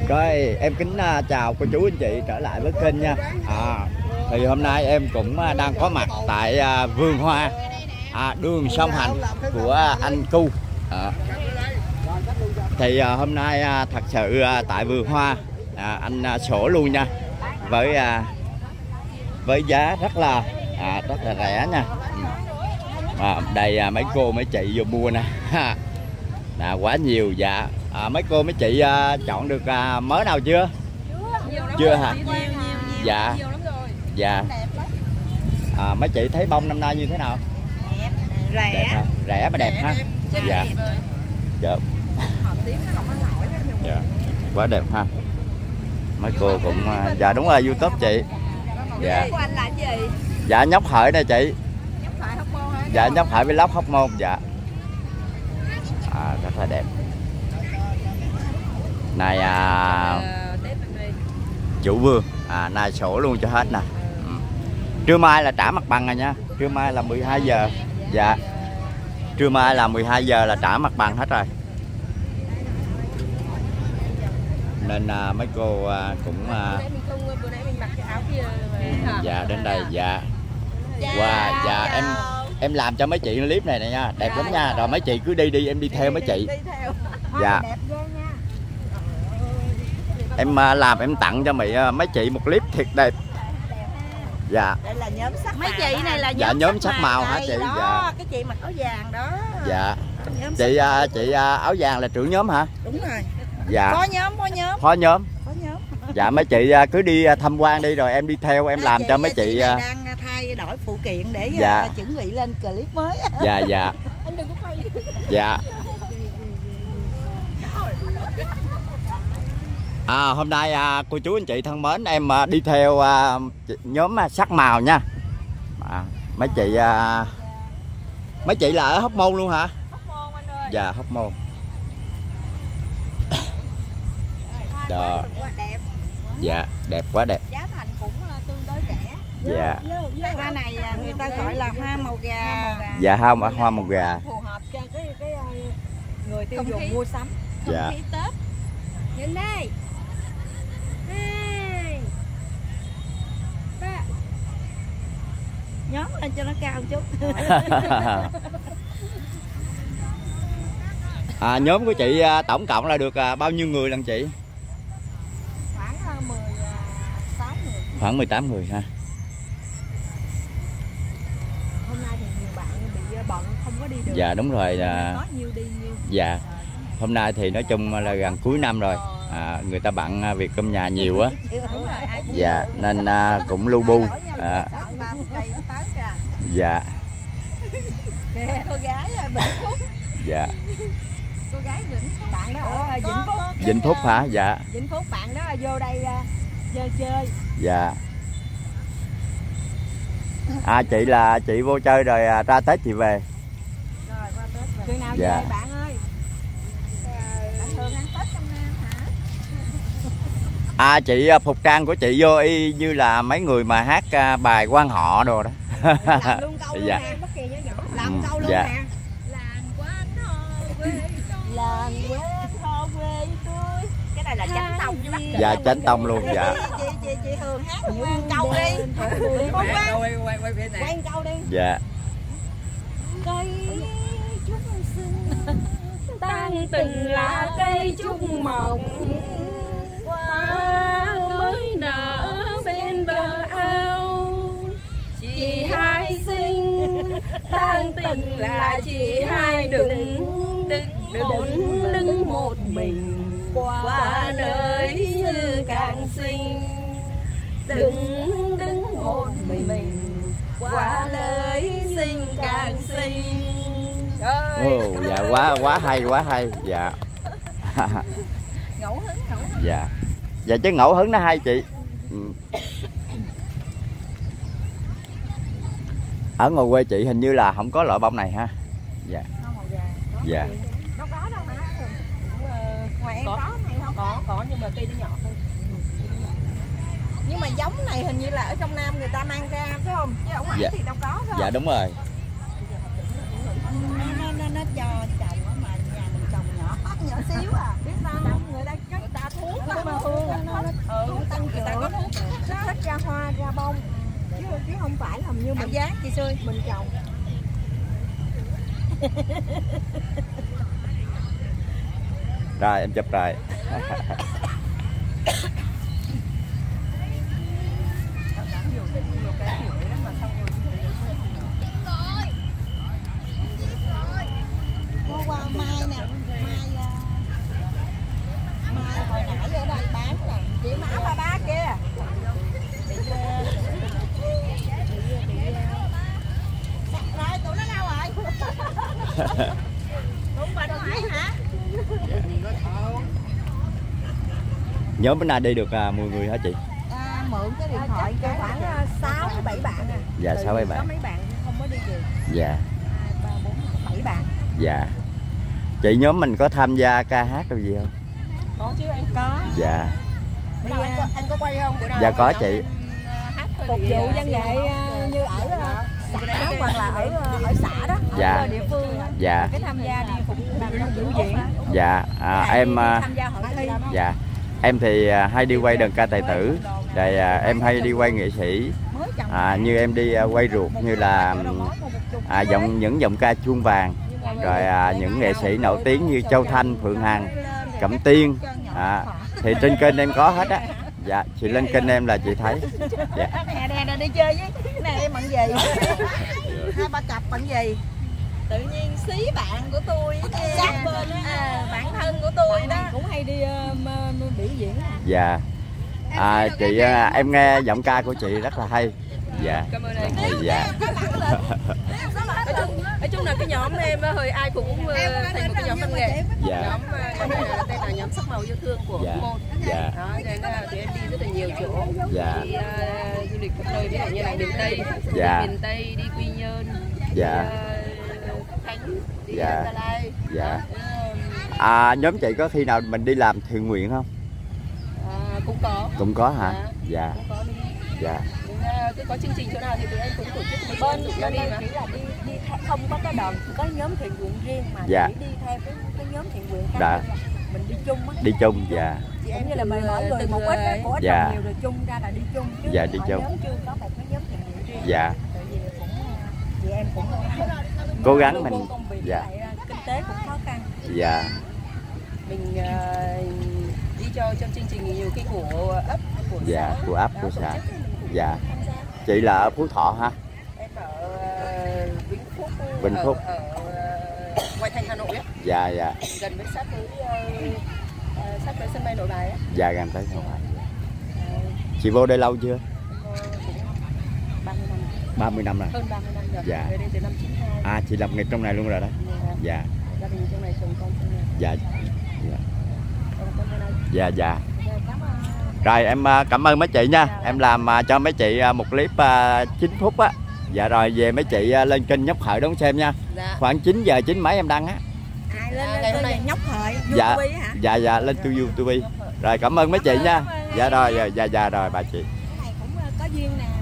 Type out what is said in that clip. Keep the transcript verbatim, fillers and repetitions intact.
Rồi em kính chào cô chú anh chị trở lại với kênh nha. À, thì hôm nay em cũng đang có mặt tại vườn hoa à, đường song hành của anh Cu. À, thì hôm nay thật sự tại vườn hoa à, anh sổ luôn nha, với với giá rất là à, rất là rẻ nha. À, đây mấy cô mấy chị vô mua nè. À, quá nhiều. Dạ à, mấy cô mấy chị à, chọn được à, mớ nào chưa? Chưa, chưa hả? Nhiều, nhiều, nhiều, dạ nhiều lắm rồi. Dạ à, mấy chị thấy bông năm nay như thế nào? Đẹp, rẻ, đẹp rẻ mà đẹp, đẹp ha. Đẹp. Dạ dạ. Dạ quá đẹp ha. Mấy cô cũng dạ đúng rồi, YouTube chị. Dạ dạ nhóc Hợi nè chị. Dạ nhóc Hợi Vlog Hóc Môn. Dạ à, rất là đẹp. Này à, chủ vườn à, nay sổ luôn cho hết nè. Ừ. Trưa mai là trả mặt bằng rồi nha. Trưa mai là mười hai giờ. Dạ trưa mai là mười hai giờ là trả mặt bằng hết rồi. Nên à, mấy cô à, cũng à, dạ đến đây. Dạ wow, dạ em em làm cho mấy chị clip này này nha, đẹp lắm nha. Rồi mấy chị cứ đi đi, em đi theo mấy chị. Dạ em làm em tặng cho mày mấy chị một clip thiệt đẹp. Dạ đây là nhóm sắc mấy chị này là nhóm, dạ, nhóm sắc, sắc màu hả chị? Đó, dạ cái chị mặc áo vàng đó. Dạ chị à, chị à, áo vàng là trưởng nhóm hả? Đúng rồi. Dạ phó nhóm phó nhóm phó nhóm phó nhóm. Dạ mấy chị à, cứ đi tham quan đi rồi em đi theo em làm chị, cho mấy chị, chị đang thay đổi phụ kiện để dạ. uh, chuẩn bị lên clip mới. Dạ dạ anh đừng có quay. Dạ à, hôm nay à, cô chú anh chị thân mến, em à, đi theo à, nhóm à, sắc màu nha. À, mấy chị à, mấy chị là ở Hóc Môn luôn hả? Hóc Môn anh ơi. Dạ Hóc Môn. Đó. Dạ đẹp quá đẹp. Giá thành cũng tương đối rẻ. Dạ hoa này người ta gọi là hoa màu gà. Dạ hoa hoa màu gà phù hợp cho cái cái người tiêu dùng mua sắm. Không dạ khí Tết. Nhìn đây. Hai ba. Nhóm lên cho nó cao chút. À, nhóm của chị tổng cộng là được bao nhiêu người lần chị? Khoảng mười sáu người. Khoảng mười tám người ha. Hôm nay thì nhiều bạn bị bận không có đi được. Dạ đúng rồi. Có nhiều đi nhiều. Dạ hôm nay thì nói chung là gần cuối năm rồi. À, người ta bận việc trong nhà nhiều á. Dạ nên à, cũng lu bu. À, dạ cô gái Vĩnh Phúc. Dạ cô gái Vĩnh Phúc bạn đó ở Vĩnh Phúc. Vĩnh Phúc hả? Dạ Vĩnh Phúc bạn đó vô đây chơi chơi. Dạ à chị là chị vô chơi rồi à, ra Tết chị về. Rồi qua Tết về. Chừng nào dạ. Về bạn ơi? Bạn thường ăn Tết trong Nam hả? À chị phục trang của chị vô y như là mấy người mà hát bài quan họ đồ đó. Làm luôn câu dạ. Luôn bất kỳ nhỏ nhỏ. Làm câu luôn dạ. Nè. Làng quán họ quê tôi. Làng quê họ quê tôi. Cái này là chánh tông chứ bác. Dạ chánh tông luôn dạ. Chị chị chị Hường hát câu đi. Quay quay quay phía này. Quay câu đi. Dạ. Cây trúc xinh tan từng lá cây trúc mộng. Hoa mới nở bên bờ ao. Chị hai xinh tan tình là chị hai đừng đứng đứng đứng một mình qua đời như càng xinh. Đừng đứng một mình qua đời xinh càng xinh. Ồ, dạ quá quá hay quá hay. Dạ ngẫu hứng ngẫu hứng. Dạ dạ chứ ngẫu hứng nó hay chị. Ừ. Ở ngoài quê chị hình như là không có loại bông này ha. Dạ dạ đâu có đâu mà. Ngoài em có này không? Có có nhưng mà cây nó nhỏ thôi. Nhưng mà giống này hình như là ở trong Nam người ta mang ra phải không? Chứ ở ngoài dạ. Thì đâu có phải không? Dạ đúng rồi. Nó, nó, nó cho trồng mà nhà mình trồng nhỏ nhỏ xíu à. Biết sao không? Người ta người ta thuốc lắm. như mình giá chị xui mình chồng. Rồi em chụp rồi. Mua qua mai nè, mai mai hồi nãy ở đây bán nè, chị má ba ba kia. Rồi tụi nó đâu rồi? Cũng bệnh ngoại hả? Nhóm bữa nay đi được à, mười người hả chị? À, mượn cái điện thoại cho khoảng sáu bảy bạn à. Dạ sáu bảy bạn. Có mấy bạn không có đi được. Dạ. ba bốn bảy bạn. Dạ. Chị nhóm mình có tham gia ca hát đâu gì không? Có chứ em có. Dạ. Đi, anh, có, anh có quay không? Bữa nào Dạ có chị. Phục vụ văn nghệ như ở xã hoặc là ở ở xã đó, dạ. Ở địa phương đó. Dạ. Cái tham gia đi phục vụ biểu diễn. Dạ. À, em tham gia hội thi. Dạ. Em thì hay đi quay đơn ca tài tử. Rồi à, em hay đi quay nghệ sĩ. À, như em đi à, quay ruột như là à, giọng những giọng ca chuông vàng. Rồi à, những nghệ sĩ nổi tiếng như Châu Thanh, Phượng Hằng, Cẩm Tiên. À, thì trên kênh em có hết á. Dạ, chị lên kênh em là chị thấy. Dạ. Nè nè nè đi chơi với. Cái này em bận gì? Hai ba cặp bận gì? Tự nhiên xí bạn của tôi sát bên à, bạn thân của tôi đó cũng hay đi uh, biểu diễn. Dạ. À, chị uh, em nghe giọng ca của chị rất là hay. Dạ. Cảm ơn anh. Thì dạ. Nói chung, nói chung là cái nhóm em hơi ai cũng uh, thành một cái nhóm văn nghệ. Dạ. Nhóm uh, này là tên là nhóm sắc màu yêu thương của dạ. Môn. Dạ. Đó, nên là tụi em đi rất là nhiều chỗ. Dạ. Đi uh, du lịch khắp nơi, ví dụ như là miền Tây, dạ. đi miền Tây, đi Quy Nhơn, dạ. đi uh, Khánh, đi dạ. Gia Lai. Dạ. À, nhóm chị có khi nào mình đi làm thiện nguyện không? À, cũng có. Cũng có hả? Dạ. Dạ. Cũng có đi. Dạ. Cứ có chương trình chỗ nào thì tụi em cũng tổ chức mấy bên bên bên đi đây mà. chỉ là đi đi không có cái đoàn có nhóm thiện nguyện riêng mà dạ. chỉ đi theo cái cái nhóm thiện nguyện khác. Dạ. Mình đi chung á. Đi chung. Dạ. Cũng như là mình mỗi người một ít á, có ít dạ. nhiều rồi chung ra là đi chung chứ. Dạ đi chung. Nhóm chưa có một cái nhóm thiện nguyện riêng. Dạ. Tại vì cũng chị em cũng cố gắng mình. Dạ. Kinh tế cũng khó khăn. Dạ. Mình uh, đi cho trong chương trình nhiều cái của ấp của dạ, xã, của ấp của xã. Dạ. Chị là ở Phú Thọ hả? Em ở uh, Vĩnh Phúc. Vĩnh Phúc. Ở, ở uh, ngoại thành Hà Nội á. Dạ dạ. Gần với sát với uh, uh, sát với sân bay Nội Bài á. Dạ gần tới Nội Bài. Chị vô đây lâu chưa? ba mươi năm. ba mươi năm rồi. Hơn ba mươi năm rồi. Dạ. Về đây từ năm chín hai. À, chị lập nghiệp trong này luôn rồi đó. Dạ. Gia đình trong này chồng con trong này. Dạ. Dạ. Dạ. Dạ dạ. Rồi em cảm ơn mấy chị nha. Em làm cho mấy chị một clip chín phút á. Dạ rồi về mấy chị lên kênh Nhóc Hợi đón xem nha. Dạ. Khoảng chín giờ chín mấy em đăng á. À, lên à, lên hôm nay Nhóc Hợi dạ. YouTube hả? Dạ dạ lên tu YouTube. Rồi cảm ơn mấy chị nha. Dạ rồi dạ dạ rồi bà chị. Cái này cũng có duyên nè.